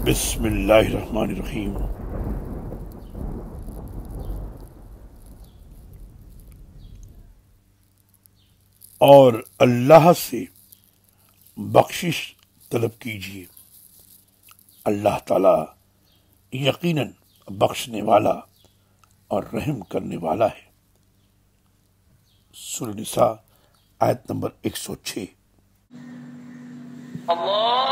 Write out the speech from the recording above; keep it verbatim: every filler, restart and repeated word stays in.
बिस्मिल्लाहिर्रहमानिर्रहीम। और अल्लाह से बख्शिश तलब कीजिए, अल्लाह ताला यकीनन बख्शने वाला और रहम करने वाला है। सूरह निसा आयत नंबर एक सौ छह। अल्लाह